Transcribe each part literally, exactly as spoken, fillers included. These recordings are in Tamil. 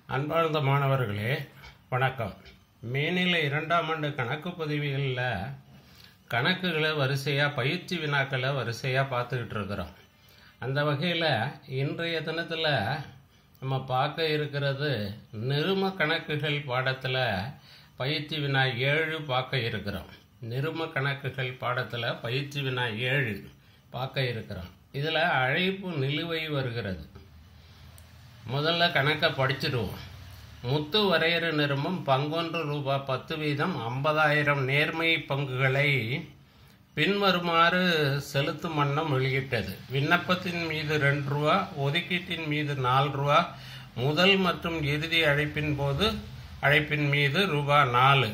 அன்பார்ந்த மாணவர்களே வணக்கம். மேனிலை இரண்டாம் ஆண்டு கணக்கு பதிவுகளில் கணக்குகளை வரிசையாக பயிற்சி வினாக்களை வரிசையாக பார்த்துக்கிட்டு இருக்கிறோம். அந்த வகையில் இன்றைய தினத்தில் நம்ம பார்க்க இருக்கிறது நிரும கணக்குகள் பாடத்தில் பயிற்சி வினா ஏழு பார்க்க இருக்கிறோம். நிரும கணக்குகள் பாடத்தில் பயிற்சி வினா ஏழு பார்க்க இருக்கிறோம். இதில் அழைப்பு நிலுவை வருகிறது. முதல்ல கணக்கை படிச்சிடுவோம். முத்து வரையறு நிறுமம் பங்கொன்று ரூபாய் பத்து வீதம் ஐம்பதாயிரம் நேர்மை பங்குகளை பின்வருமாறு செலுத்தும் வண்ணம் வெளியிட்டது. விண்ணப்பத்தின் மீது ரெண்டு ரூபா, ஒதுக்கீட்டின் மீது நாலு ரூபா, முதல் மற்றும் இறுதி அழைப்பின் போது அழைப்பின் மீது ரூபாய் நாலு.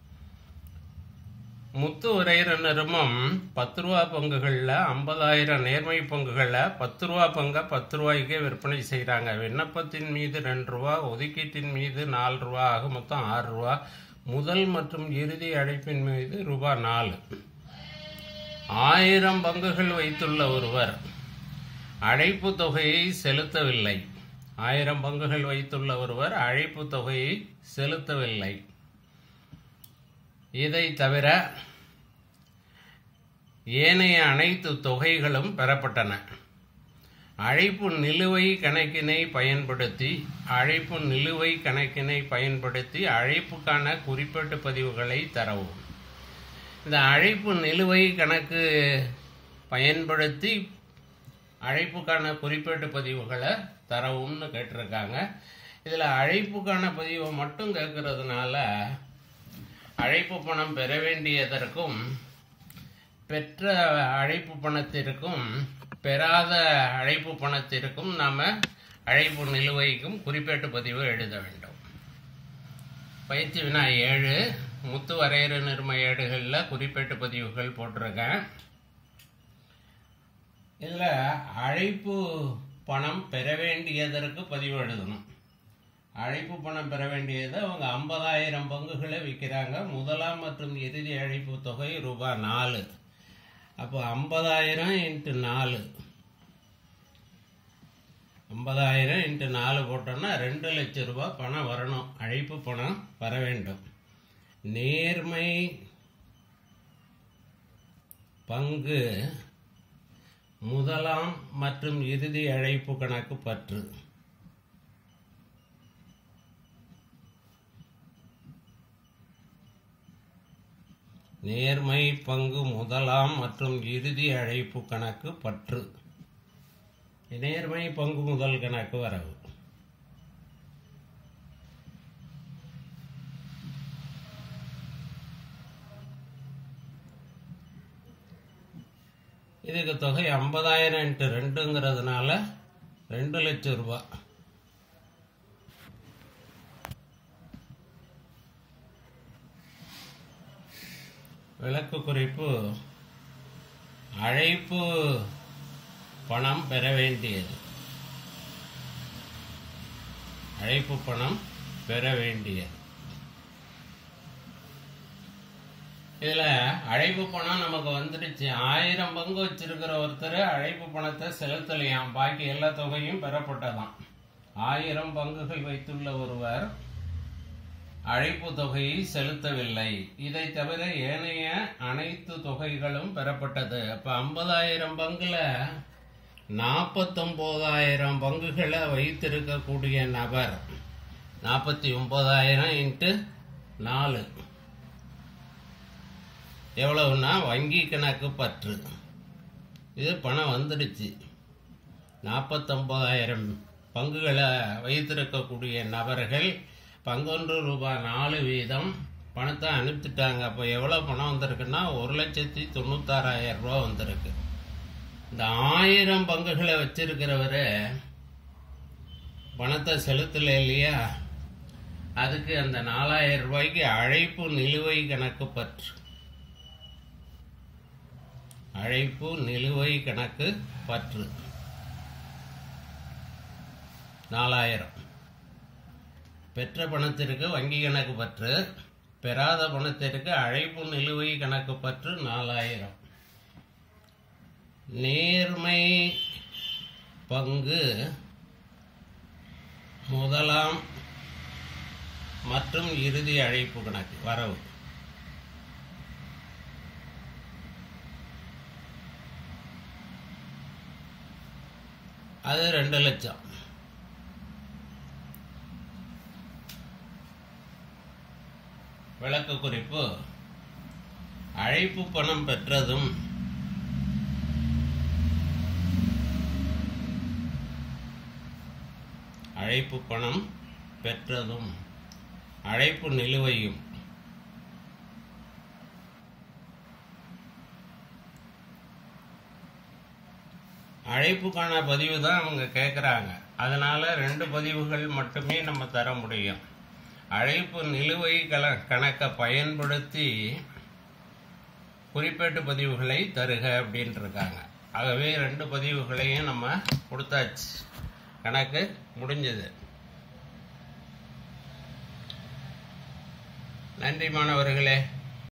முத்து வரையறு நிறுமம் பத்து ரூபா பங்குகளில் ஐம்பதாயிரம் நேர்மை பங்குகளில் பத்து ரூபா பங்கை பத்து ரூபாய்க்கே விற்பனை செய்கிறாங்க. விண்ணப்பத்தின் மீது ரெண்டு ரூபா, ஒதுக்கீட்டின் மீது நாலு ரூபா, ஆக மொத்தம் ஆறு ரூபா. முதல் மற்றும் இறுதி அழைப்பின் மீது ரூபாய் நாலு. ஆயிரம் பங்குகள் வைத்துள்ள ஒருவர் அழைப்பு தொகையை செலுத்தவில்லை. ஆயிரம் பங்குகள் வைத்துள்ள ஒருவர் அழைப்பு தொகையை செலுத்தவில்லை. இதை தவிர ஏனைய அனைத்து தொகைகளும் பெறப்பட்டன. அழைப்பு நிலுவை கணக்கினை பயன்படுத்தி அழைப்பு நிலுவை கணக்கினை பயன்படுத்தி அழைப்புக்கான குறிப்பேட்டு பதிவுகளை தரவும். இந்த அழைப்பு நிலுவை கணக்கு பயன்படுத்தி அழைப்புக்கான குறிப்பேட்டு பதிவுகளை தரவும்னு கேட்டிருக்காங்க. இதில் அழைப்புக்கான பதிவை மட்டும் கேட்கறதுனால அழைப்பு பணம் பெற வேண்டியதற்கும் பெற்ற அழைப்பு பணத்திற்கும் பெறாத அழைப்பு பணத்திற்கும் நாம் அழைப்பு நிலுவைக்கும் குறிப்பேட்டு பதிவு எழுத வேண்டும். பயிற்சி வினா ஏழு முத்து வரையறு நிறும ஏடுகளில் குறிப்பேட்டு பதிவுகள் போட்டிருக்கேன். இதில் அழைப்பு பணம் பெற வேண்டியதற்கு பதிவு எழுதணும். அழைப்பு பணம் பெற வேண்டியது அவங்க ஐம்பதாயிரம் பங்குகளை விற்கிறாங்க. முதலாம் மற்றும் இறுதி அழைப்பு தொகை ரூபாய் நாலு. அப்போ ஐம்பதாயிரம் இன்ட்டு நாலு ஐம்பதாயிரம் இன்ட்டு நாலு போட்டோம்னா ரெண்டு லட்சம் ரூபாய் பணம் வரணும். அழைப்பு பணம் வர வேண்டும். நேர்மை பங்கு முதலாம் மற்றும் இறுதி அழைப்பு கணக்கு பற்று. நேர்மை பங்கு முதலாம் மற்றும் இறுதி அழைப்பு கணக்கு பற்று. நேர்மை பங்கு முதல் கணக்கு வரவு. இதுக்கு தொகை ஐம்பதாயிரம் இன்ட்டு ரெண்டுங்கிறதுனால ரெண்டு லட்சம் ரூபாய். விளக்கு குறிப்பு அழைப்பு பணம் பெற வேண்டியது. அழைப்பு பணம் பெற வேண்டியது. இதில் அழைப்பு பணம் நமக்கு வந்துடுச்சு. ஆயிரம் பங்கு வச்சிருக்கிற ஒருத்தர் அழைப்பு பணத்தை செலுத்தலையாம். பாக்கி எல்லா தொகையும் பெறப்பட்டதாம். ஆயிரம் பங்குகள் வைத்துள்ள ஒருவர் அழைப்பு தொகையை செலுத்தவில்லை. இதை தவிர ஏனைய அனைத்து தொகைகளும் பெறப்பட்டது. அப்ப ஐம்பதாயிரம் பங்குல நாற்பத்தொன்பதாயிரம் பங்குகளை வைத்திருக்கக்கூடிய நபர் நாற்பத்தி ஒன்பதாயிரம் இன்ட்டு நாலு எவ்வளவுன்னா வங்கி கணக்கு பற்று. இது பணம் வந்துடுச்சு. நாற்பத்தொன்பதாயிரம் பங்குகளை வைத்திருக்கக்கூடிய நபர்கள் பங்கொன்று ரூபாய் நாலு வீதம் பணத்தை அனுப்பிட்டாங்க. அப்போ எவ்வளோ பணம் வந்திருக்குன்னா ஒரு லட்சத்தி தொண்ணூத்தாறாயிரம் ரூபா வந்திருக்கு. இந்த ஆயிரம் பங்குகளை வச்சிருக்கிறவர் பணத்தை செலுத்தலை இல்லையா, அதுக்கு அந்த நாலாயிரம் ரூபாய்க்கு அழைப்பு நிலுவை கணக்கு பற்று. அழைப்பு நிலுவை கணக்கு பற்று நாலாயிரம். பெற்ற பணத்திற்கு வங்கி கணக்கு பற்று, பெறாத பணத்திற்கு அழைப்பு நிலுவை கணக்கு பற்று நாலாயிரம். நேர்மை பங்கு முதலாம் மற்றும் இறுதி அழைப்பு கணக்கு வரவு. அது ரெண்டு லட்சம். விளக்க குறிப்பு: அழைப்பு பணம் பெற்றதும் அழைப்பு பணம் பெற்றதும் அழைப்பு நிலுவையும் அழைப்புக்கான பதிவு தான் அவங்க கேட்குறாங்க. அதனால ரெண்டு பதிவுகள் மட்டுமே நம்ம தர முடியும். அழைப்பு நிலுவை கல கணக்கை பயன்படுத்தி குறிப்பேட்டு பதிவுகளை தருக அப்படின்ட்டு இருக்காங்க. ஆகவே ரெண்டு பதிவுகளையும் நம்ம கொடுத்தாச்சு. கணக்கு முடிஞ்சது. நன்றி மாணவர்களே.